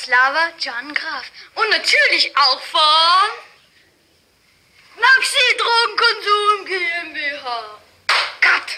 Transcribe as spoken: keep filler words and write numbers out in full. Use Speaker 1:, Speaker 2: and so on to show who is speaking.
Speaker 1: Bratislava, John Graf. Und natürlich auch von Maxi Drogenkonsum GmbH. Cut!